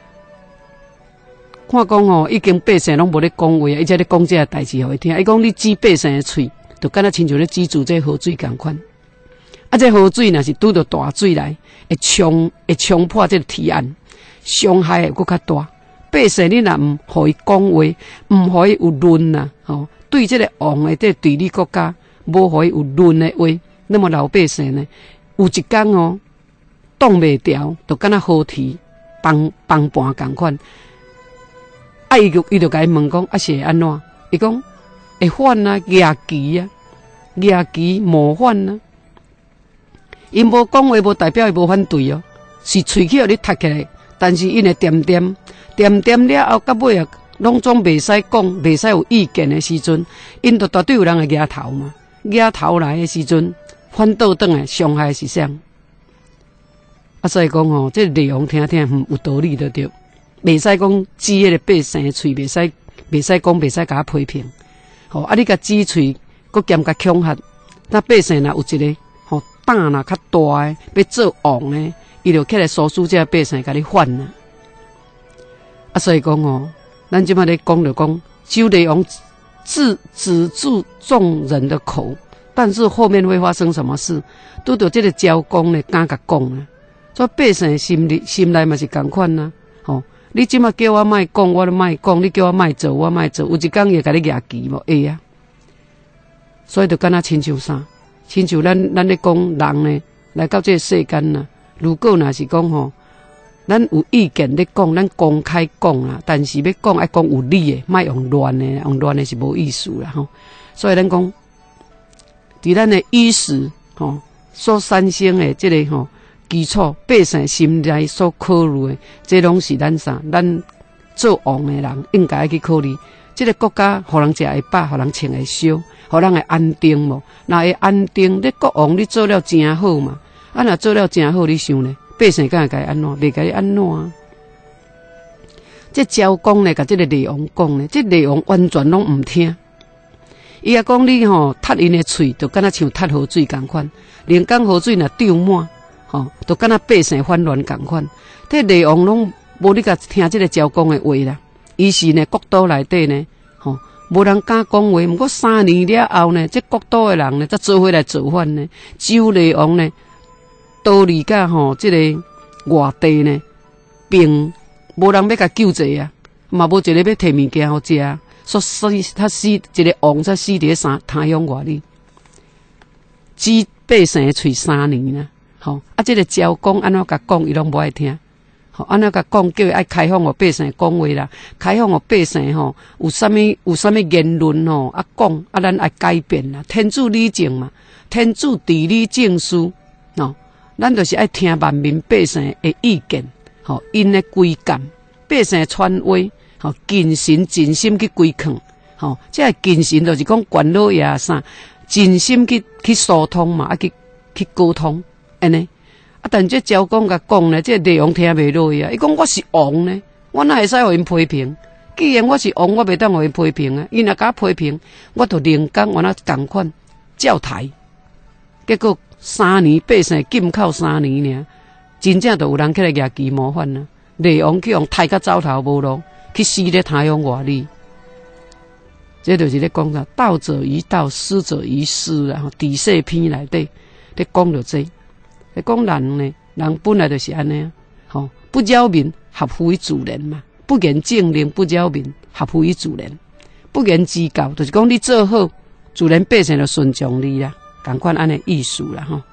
看讲吼，已经百姓拢无咧讲话啊，伊才咧讲这个代志互伊听。伊讲你指百姓的喙，就敢若亲像咧指住这河水共款。啊，这河水若是拄到大水来，会冲会冲破这个堤岸，伤害会搁较大。百姓你若毋互伊讲话，毋互伊有论呐，吼，对这个王的这个治理国家，无互伊有论的话，那么老百姓呢，有一天哦，挡袂牢，就敢若河堤崩崩盘共款。啊，伊就伊就甲伊问讲，啊是会安怎？伊讲会反啊，牙旗啊，牙旗模反啊。因无讲话，无代表伊无反对哦，是喙齿互你踢起来，但是因会点点点点了后，到尾啊，拢总袂使讲，袂使有意见的时阵，因就绝对有人会举头嘛。举头来的时阵，反倒转来伤害是啥？啊，所以讲吼，这内容听听，嗯，有道理的对。袂使讲指迄个百姓的喙，袂使袂使讲，袂使甲批评。吼，啊，你甲指喙，搁兼甲恐吓，那百姓若有一个吼胆若较大诶，要做王诶，伊就起来唆使这百姓甲你反啊。啊，所以讲吼，咱即摆咧讲就讲，周雷王自止住众人的口，但是后面会发生什么事？拄到这个交公咧，敢甲讲啊？所以百姓心里心内嘛是共款啊，吼。你即马叫我莫讲，我都莫讲；你叫我莫做，我莫做。有一天会甲你举旗无？会啊！所以就敢若亲像啥？亲像咱咱咧讲人呢，来到这个世间呐，如果若是讲吼，咱有意见咧讲，咱公开讲啦。但是要讲爱讲有理的，莫用乱的，用乱的是无意思啦吼。所以咱讲，伫咱的衣食吼所产生的这个吼。基础百姓心内所考虑的，这拢是咱啥？咱做王的人应该去考虑。这个国家，互人食会饱，互人穿会烧，互人会安定无？若会安定，你国王你做了真好嘛？啊，若做了真好，你想呢？百姓敢会该安怎？袂该安怎啊？这交公呢，甲这个内王讲呢，这内王完全拢毋听。伊也讲你吼，踢因的喙，就敢若像踢河水共款。连江河水若涨满。哦，就敢若百姓反乱共款，这内王拢无你甲听这个交公的话啦。于是呢，国都内底呢，吼、哦，无人敢讲话。毋过三年了后呢，这国都的人呢，则做回来造反呢。周内王呢，道理甲吼，这个外地呢，并无人要甲救济啊，嘛无一个要摕物件互食，所以他死一个王才死伫三他乡外里，治百姓的喙三年啦。吼、哦，啊，这个交公安怎甲讲，伊拢无爱听。吼、哦，安怎甲讲，叫伊爱开放互百姓讲话啦，开放互百姓吼，有啥物有啥物言论吼，啊讲，啊咱爱改变啦。天主理政嘛，天主治理政事，哦，咱就是爱听万民百姓的意见，吼、哦，因的规谏，百姓传话，吼、哦，尽心尽心去规劝，吼、哦，这尽心就是讲管老爷啥，尽心去去疏通嘛，啊去去沟通。安尼啊，但这交公甲讲呢，这内容听袂落去啊。伊讲我是王呢，我哪会使互因批评？既然我是王，我袂当互因批评啊。伊若甲批评，我就连讲我那共款教台。结果三年百姓禁口三年尔，真正就有人起来举旗模范啊。内王去用太甲走头无路，去死咧他乡外里。这就是咧讲啦，道者于道，师者于师啦。底细篇内底咧讲着这。来讲人呢，人本来就是安尼啊，吼，不扰民，合乎于自然嘛。不言政令，不扰民，合乎于自然。不言指教，就是讲你做好，自然百姓就顺从你啦，共款安尼意思啦，吼。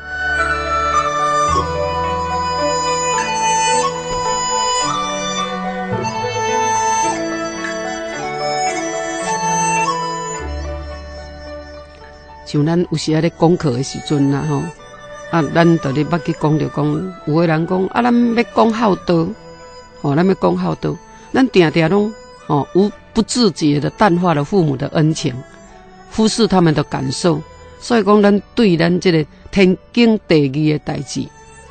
像咱有时啊咧讲课的时阵啦，吼。啊，咱就咧捌去讲着讲，有个人讲啊，咱要讲孝道，哦，咱要讲孝道，咱定定拢哦无不自觉的淡化了父母的恩情，忽视他们的感受，所以讲咱对咱这个天经地义的代志，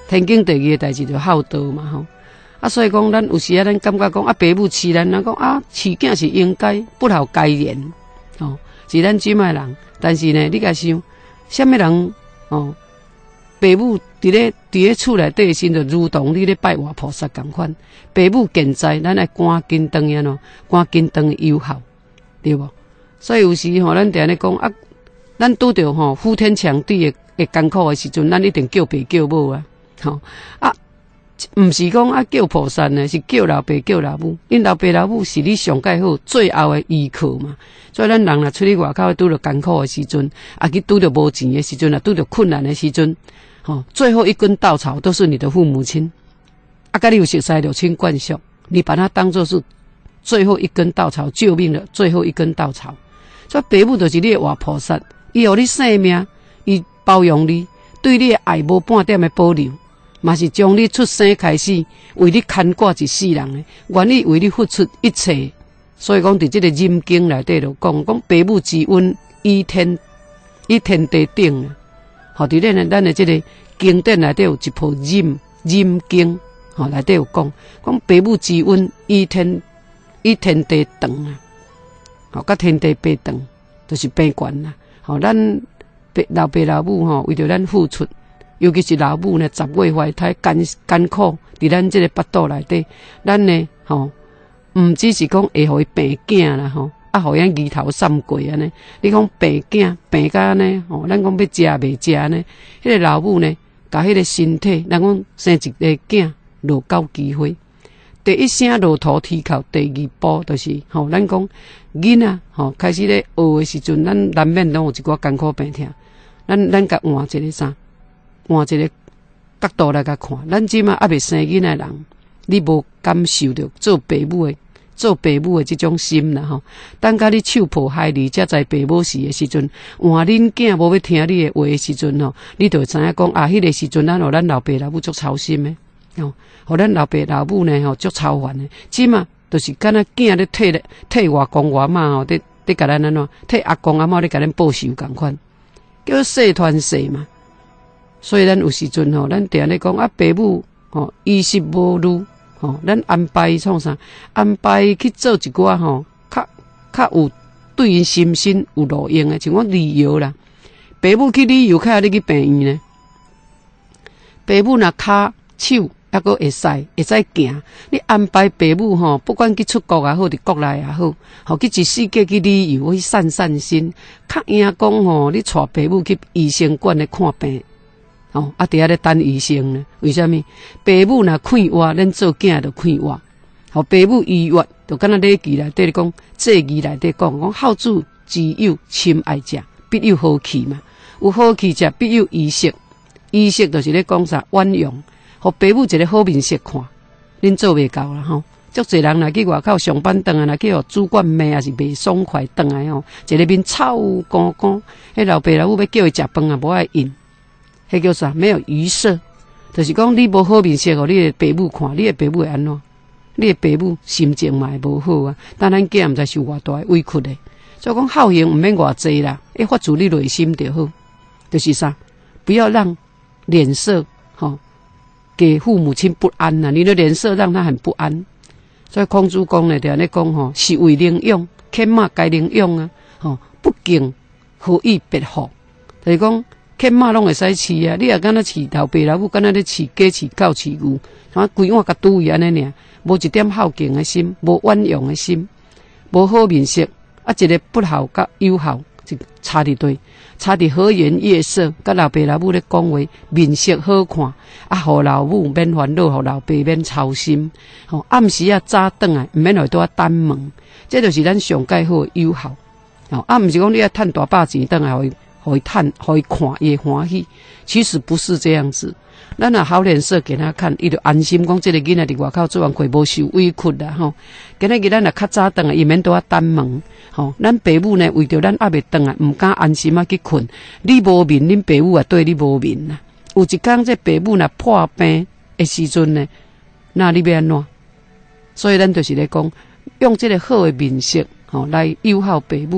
天经地义的代志就孝道嘛吼。啊，所以讲咱有时啊，咱感觉讲啊，爸母饲咱，咱讲啊，饲囝是应该不劳该言，哦，是咱即卖人。但是呢，你甲想，什么人哦？爸母伫咧伫咧厝内底时，就如同你咧拜活菩萨共款。爸母健在，咱来赶紧当呀喏，赶紧当有效，对无？所以有时吼，咱定咧讲啊，咱拄着吼呼天抢地诶诶艰苦诶时阵，咱一定叫爸叫母啊，吼啊，毋是讲啊叫菩萨呢，是叫老爸叫老母，因老爸老母是你上介好最后诶依靠嘛。所以咱人若出去外口拄着艰苦诶时阵，啊去拄着无钱诶时阵，啊拄着困难诶时阵。哦，最后一根稻草都是你的父母亲，啊，甲你有熟悉六亲眷属，你把它当作是最后一根稻草，救命的最后一根稻草。所以爸母就是你的活菩萨，伊互你生命，伊包容你，对你的爱无半点的保留，嘛是从你出生开始为你牵挂一世人的，愿意为你付出一切。所以讲，伫这个人经内底就讲，讲爸母之恩，依天依天地顶啊。吼，伫咧咱的这个经典内底有一部《忍忍经》，吼内底有讲，讲爸母之恩，依天依天地长啊，吼，甲天地平等，就是平悬啦。吼，咱老爸老母吼，为着咱付出，尤其是老母呢，十月怀胎艰艰苦，伫咱这个腹肚内底，咱呢，吼，毋只是讲会互伊病囝啦，吼。啊，互咱二头三过安尼，你讲病囝病甲安尼，吼，咱讲要食袂食安尼，迄个老母呢，甲迄个身体，咱讲生一个囝落够机会，第一声落土啼哭，第二步就是吼，咱讲囡仔吼开始咧学的时阵，咱难免拢有一寡艰苦病痛，咱咱甲换一个啥，换一个角度来甲看，咱即马还未生囡仔人，你无感受着做爸母的。做爸母的这种心啦吼，等甲你手抱孩儿，才知爸母时的时阵，换恁囝无要听你的话的时阵吼，你就知影讲啊，迄、那个时阵咱互咱老爸老母足操心的，吼，互咱老爸老母呢吼足操烦的。即嘛，就是敢若囝咧替咧替外公外妈吼，伫伫甲咱安怎替阿公阿嬷咧甲咱报仇共款，叫细团细嘛。所以咱有时阵吼，咱定咧讲啊，爸母吼衣食无虑。吼，咱安排伊创啥？安排去做一寡吼，较较有对因心身有路用诶，像讲旅游啦。爸母去旅游，较你去病院呢？爸母若骹手还佫会使会使行，你安排爸母吼，不管去出国也好，伫国内也好，吼去一世界去旅游去散散心，较赢讲吼，你带爸母去医生馆咧看病。哦，啊，伫遐咧等医生呢？为虾米？爸母若看活，咱做囝就看活。吼，爸母医活，就敢若礼记内底讲，祭仪内底讲，讲孝子之友，亲爱食，必有好气嘛。有好气食，必有衣食。衣食就是咧讲啥婉容，互爸母一个好面色看。恁做袂到啦吼。足侪人来去外口上班转啊，来去互主管骂，也是袂爽快转来吼。一个面臭干干，迄老爸老母要叫伊食饭啊，无爱应。迄叫啥？没有余色，就是讲你无好面色，互你的爸母看，你的爸母会安怎？你的爸母心情嘛会无好啊。但咱囝毋知受偌大的委屈的，所以讲孝行毋免偌济啦，要发自你内心就好。就是啥？不要让脸色吼、哦、给父母亲不安呐、啊，你的脸色让他很不安。所以孔子讲呢，就安尼讲吼，是为领养，犬马该领养啊，吼、哦、不敬何以别福？就是讲。犬马拢会使饲啊！你也敢若饲老爸老母，敢若咧饲鸡、饲狗、饲牛，像规碗甲拄伊安尼尔，无一点孝敬的心，无婉容的心，无好面色，啊，一个不孝甲有孝，就差伫对，差伫和颜悦色，甲老爸老母咧讲话，面色好看，啊，互老母免烦恼，互老爸免操心，吼、哦，暗时啊早转来，毋免来拄啊等问，这就是咱上介好的有效，哦，啊，毋是讲你啊趁大把钱转来互伊。可以看，可以看，也欢喜。其实不是这样子，咱若好脸色给他看，伊就安心讲，这个囡仔伫外口做完亏无受委屈啦吼。今日日咱若较早转来，伊免拄啊等问吼。咱爸母呢，为着咱还未转来，毋敢安心啊去困。你无面，恁爸母也对你无面啦。有一天这爸母若破病的时阵呢，那你要安怎？所以咱就是咧讲，用这个好的面色吼来友好爸母。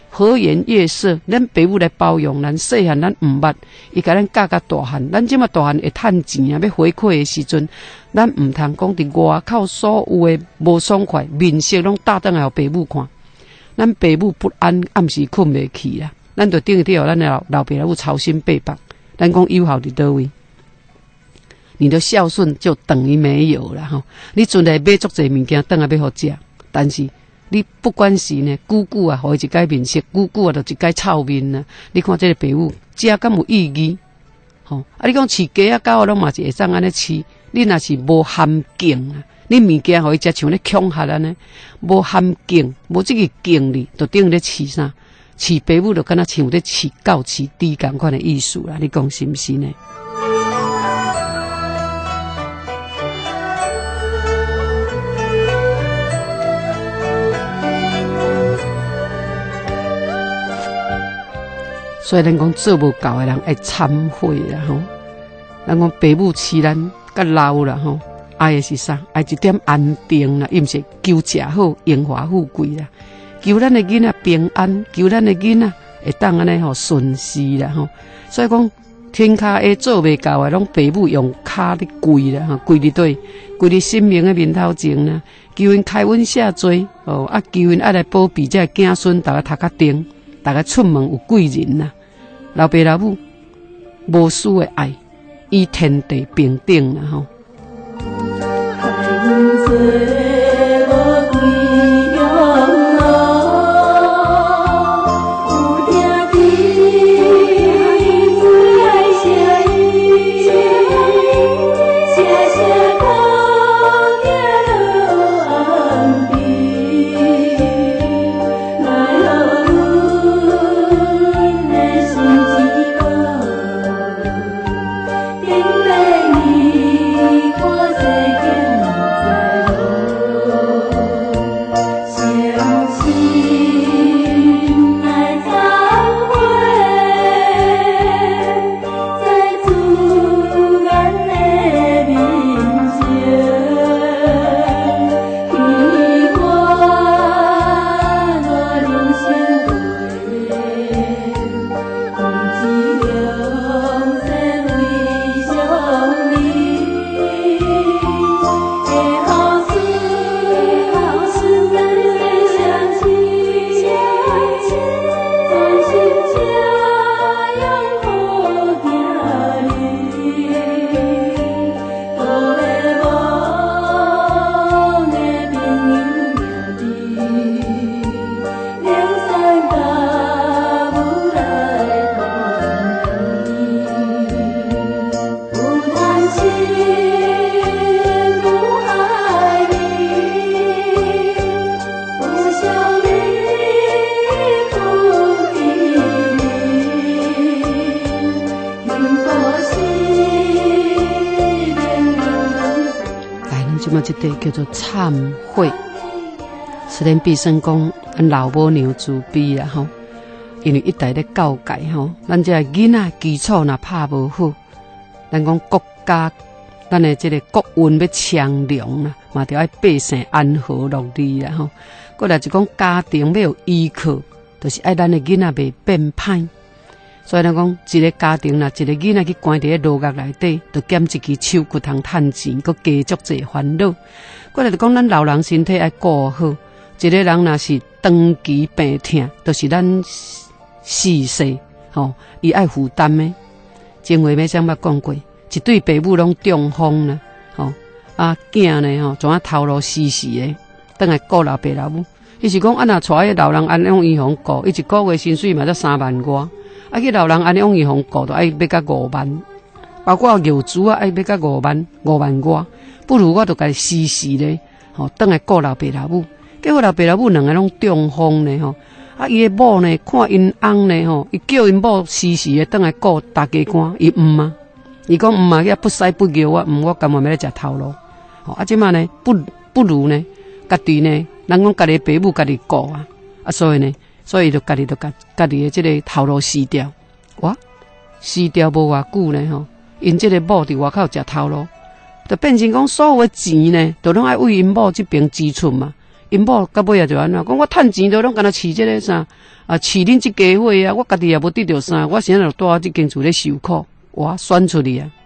和颜悦色，咱爸母来包容咱。细汉咱毋捌，伊甲咱教甲大汉，咱即马大汉会趁钱啊，要回馈的时阵，咱毋通讲伫外口所有的无爽快面色拢搭倒来互爸母看。咱爸母不安，暗时困袂去啦，咱就等于替互咱的老老爸老母操心背绑。咱讲有效伫倒位？你的孝顺就等于没有了吼。你准来买足侪物件，等下要互食，但是你不管是呢，久久啊，互伊一改面色，久久啊，就一改臭面啊。你看这个爸母食敢有意义？吼、哦、啊！你讲饲鸡啊、狗啊，拢嘛是会当安尼饲。你若是无含敬啊，你物件互伊食像咧恐吓安尼，无含敬，无这个敬力，就等于咧饲啥？饲爸母就敢若像咧饲狗、饲猪共款的意思啦。你讲是毋是呢？所以咱讲做无够的人爱忏悔啦吼。咱讲爸母饲咱甲老啦吼，爱的是啥？爱一点安定啦，伊毋是求食好、荣华富贵啦，求咱的囡仔平安，求咱的囡仔会当安尼吼顺遂啦吼。所以讲天骹下做袂够的，拢爸母用骹咧跪啦吼，跪伫对，跪伫神明的面头前啦，求因开恩赦罪哦，啊求因爱来保庇这囝孙，逐个读较定，逐个出门有贵人啦。老爸老母无私的爱，与天地平等啦吼。这个叫做忏悔。虽然必生讲，咱老母娘慈悲啦吼，因为一代咧教改吼，咱这囡仔基础若拍无好，咱讲国家，咱的这个国运要昌隆啦，嘛着爱百姓安和乐利啦吼。过来就讲家庭要有依靠，就是爱咱的囡仔袂变歹。所以咱讲一个家庭啦，一个囡仔去关伫咧牢狱内底，就减一支手骨通趁钱，佮加足侪烦恼。过来就讲咱老人身体爱顾好，一个人若是长期病痛，就是咱逝世吼，伊爱负担的。前话要怎捌讲过，一对爸母拢中风啦，吼啊囝呢吼，怎啊头路死死的，等来顾老爸老母。伊是讲啊，若带老人安用医phòng顾，伊一个月薪水嘛才三万外。啊！去老人安尼用医phòng顾，都爱要甲五万，包括药资啊，爱要甲五万五万外，不如我就家死死咧，吼，等来顾老爸老母。结果老爸老母两个拢中风呢，吼，啊，伊的某呢，看因翁呢，吼，伊叫因某死死的等来顾大家官，伊毋啊，伊讲毋啊，遐不使不叫我，毋我甘愿要来食头路，吼，啊，即马呢，不不如呢，家己呢，人讲家己爸母家己顾啊，啊，所以呢。所以就家己就家家己的这个头路死掉，哇，死掉无偌久呢吼，因这个某伫外口食头路，就变成讲所有的钱呢，都拢爱为因某这边支出嘛。 因某到尾也就安怎讲，我趁钱都拢干那饲这个啥啊，饲恁这家伙啊，我家己也无得到啥，我现在就住这间厝咧受苦，我选出去啊，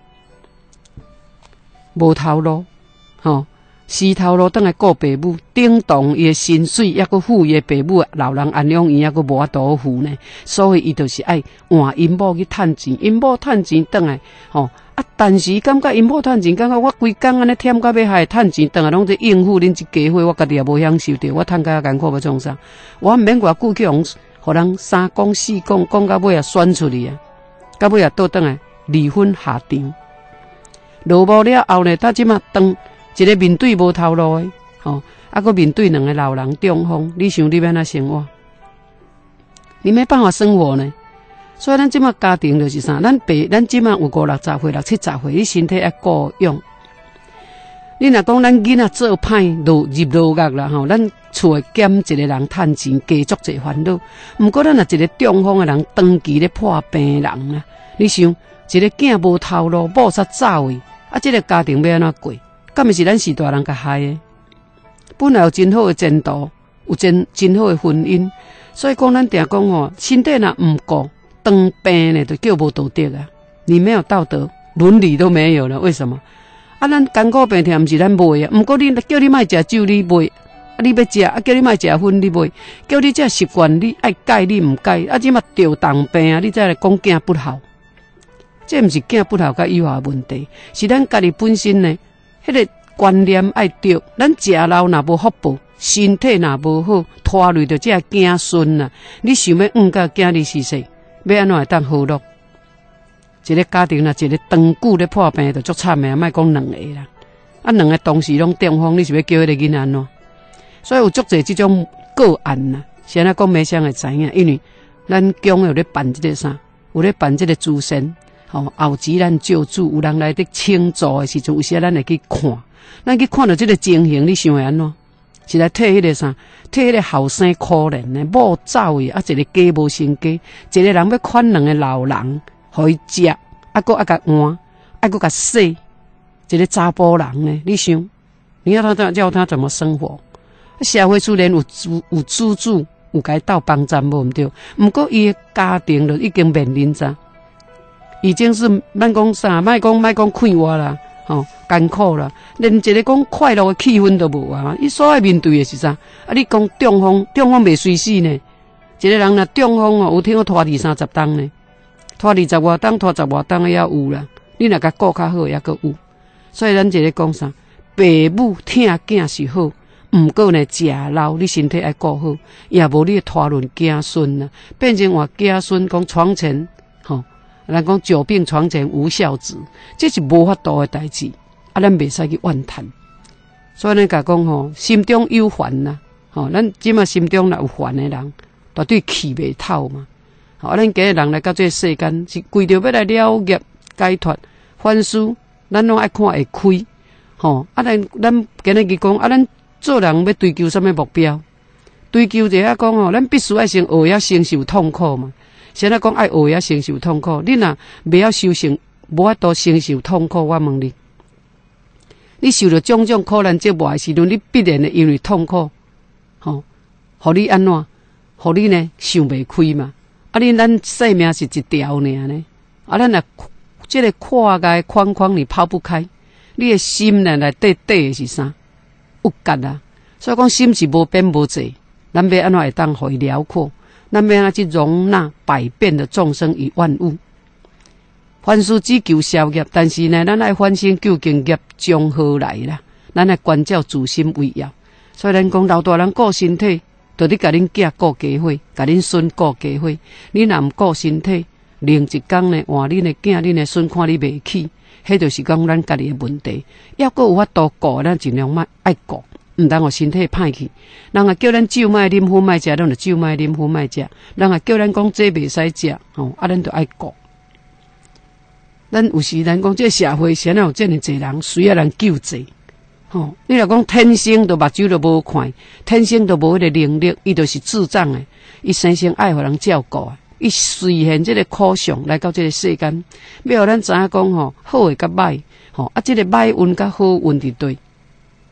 无头路，吼。死头路等来顾爸母，顶动伊诶薪水，抑佫付伊诶爸母老人安养院，抑佫无法度付呢。所以伊就是爱换因某去趁钱，因某趁钱等来，吼啊！但是感觉因某趁钱，感觉我规工安尼忝到要害趁钱，等来拢在应付恁即家伙，我家己也无享受着，我趁甲艰苦要创啥？我毋免偌久去互互人三讲四讲，讲到尾也选出去啊！到尾也倒转来离婚下场，落幕了后呢，他即马当。一个面对无头路的，吼、哦，啊，佮面对两个老人中风，你想你要安怎生活？你没办法生活呢。所以咱即马家庭就是啥？咱爸，咱即马有五六十岁、六七十岁，你身体要顾养。你若讲咱囡仔做歹，落入牢狱啦，吼，咱厝诶兼一个人趁钱，加足侪烦恼。毋过咱若一个中风诶人，长期咧破病人啊，你想一个囝无头路，某煞走去，啊，即、這个家庭要安怎过？敢毋是咱是大人甲害的？本来有真好的前途，有真真好的婚姻，所以讲咱定讲吼，身体若毋顾，当病呢就叫无道德啊！你没有道德，伦理都没有了，为什么？啊，咱艰苦病痛毋是咱买啊，毋过你叫你莫食酒，你买；啊，你要食啊，叫你莫食薰，你买；叫你这习惯，你爱改你毋改，啊，即马着重病啊，你再来讲囝不好，这毋是囝不好甲以后的问题，是咱家己本身呢。迄个观念爱对，咱食老若无福报，身体若无好，拖累着这囝孙啊！你想要养到囝儿逝世，要安怎会当好乐？一个家庭若一个长久咧破病，就足惨诶，莫讲两个啦。啊，两个同时拢中风，你是要叫迄个囡仔安怎？所以有足侪即种个案呐。现在讲没啥会知影，因为咱宫有咧办即个啥，有咧办即个祖先。吼、哦，后期咱救助有人来伫清楚的时阵，有时咱会去看，咱去看到这个情形，你想会安怎？是来替迄个啥？替迄个后生可怜呢？某走去，啊，一个家无成家，一个人要款两个老人，互伊食，啊，搁啊甲换，啊，搁甲洗，一个查甫人呢？你想，你要他叫他怎么生活？社会虽然有资有资助，有该斗帮站无毋对，毋过伊的家庭就已经面临着。已经是咱讲啥，莫讲莫讲快活啦，吼、哦，艰苦啦，连一个讲快乐的气氛都无啊！伊所爱面对的是啥？啊，你讲中风，中风袂随死呢？一个人若中风哦，有听讲拖二三十档呢，拖二十外档，拖十外档也有啦。你若甲顾较好，也阁有。所以咱一个讲啥，爸母疼囝是好，毋过呢食老，你身体爱顾好，也无你拖累子孙啊，变成话子孙讲床前，吼、哦。咱讲久病床前无孝子，这是无法度的代志，啊，咱袂使去怨叹。所以咱甲讲吼，心中有烦呐，吼，咱即马心中若有烦的人，绝对气袂透嘛。吼，啊，咱今日人来到这个世间，是为着要来了结解脱，凡事咱拢爱看会开。吼，啊，咱咱今日去讲，啊，咱做人要追求什么目标？追求者啊讲吼，咱必须爱先学晓承受痛苦嘛。现在讲爱学晓承受痛苦，你若袂晓修行，无法度承受痛苦。我问你，你受着种种苦难折磨的时阵，你必然会因为痛苦，吼，互你安怎？互你呢想袂开嘛？啊，你咱生命是一条尔呢？啊，咱若这个跨界框框你抛不开，你的心呢内底底的是啥？有结啊！所以讲心是无边无际，咱要安怎会当互伊辽阔？咱要安怎去容纳百变的众生与万物？凡事只求消业，但是呢，咱爱反省究竟业从何来啦？咱爱关照自心为要。所以咱讲老大人顾身体，就你甲恁囝顾家伙，甲恁孙顾家伙。你若毋顾身体，另一天呢，换恁的囝、恁的孙看你袂起，迄就是讲咱家己的问题。要阁有法度顾，咱尽量莫爱顾。毋通互身体歹去，人也叫咱酒莫啉，薰莫食，咱就酒莫啉，薰莫食。人也叫咱讲这袂使食，吼，啊，咱就爱顾。咱有时咱讲这社会现在有这么侪人需要人救济，吼。你若讲天生就目睭就无看，天生就无迄个能力，伊就是智障诶。伊生生爱互人照顾啊，伊随现这个苦相来到这个世间，要互咱知影讲吼，好诶甲歹，吼啊，这个歹运甲好运伫对。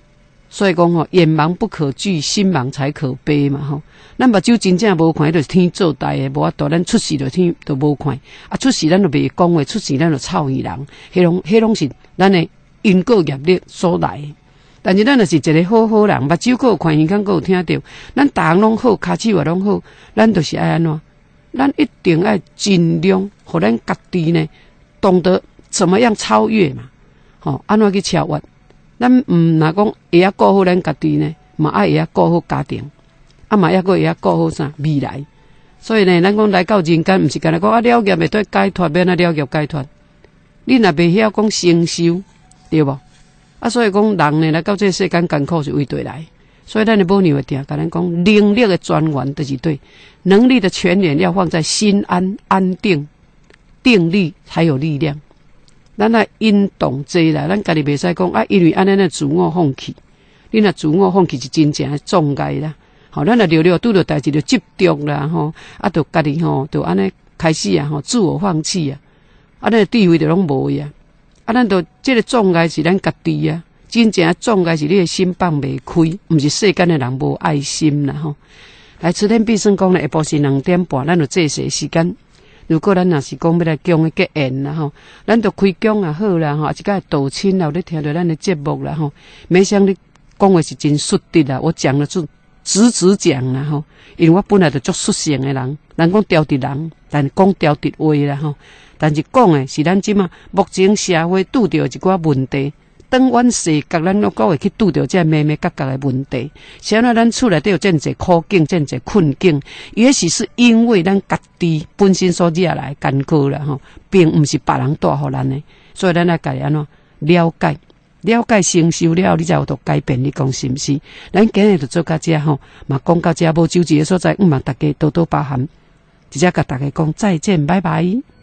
所以讲吼，眼盲不可惧，心盲才可悲嘛吼。咱目睭真正无看，迄就是天做代的，无法度。咱出世就天就无看，啊出世咱就袂讲话，出世咱就臭耳人，迄拢迄拢是咱的因果业力所来的。但是咱若是一个好好人，目睭够有看，耳孔够有听到，咱逐项拢好，骹手也拢好，咱就是爱安怎？咱一定爱尽量，互咱家己呢，懂得怎么样超越嘛，吼、哦，安怎去超越？咱毋若讲会晓顾好咱家己呢，嘛爱会晓顾好家庭，啊嘛还阁会晓顾好啥未来。所以呢，咱讲来到人间，毋是干那讲啊了业会对解脱，免啊了业解脱。你若袂晓讲承受，对无？啊，所以讲人呢来到这个世间艰苦是为对来。所以咱的母娘会定甲咱讲，能力的专员就是对，能力的泉源要放在心安安定，定力才有力量。咱来引动这啦，咱家己袂使讲啊，因为安尼咱自我放弃，你若自我放弃是真正的障碍啦。吼，咱若了了拄着代志就执着啦，吼，啊，就家己吼，就安尼开始啊，吼，自我放弃啊，啊，咱智慧就拢无呀，啊，咱就这个障碍是咱家己啊，真正的障碍是你的心放袂开，毋是世间的人无爱心啦，吼。来，此天必胜讲咧，下晡是两点半，咱就这些时间。如果咱若是讲要来供的结缘啦吼，咱就开供也好啦吼，一个道亲啦，有咧听到咱的节目啦吼，没想你讲的是真率直啦，我讲的是直直讲啦吼，因为我本来就足率性的人，人讲刁直人，但讲刁直话啦吼，但是讲的是咱即马目前社会拄着一寡问题。当阮世角，咱都会去拄着这咩咩角角的问题。像那咱厝内底有真侪苦境、真侪困境，也许是因为咱家己本身所惹来艰苦啦吼，并毋是别人带互咱的。所以咱来家己安怎了解、了解承受了，你才有度改变。你讲是毋是？咱今日就做到这吼，嘛讲到这无周志的所在，毋望大家多多包涵，直接甲大家讲再见，拜拜。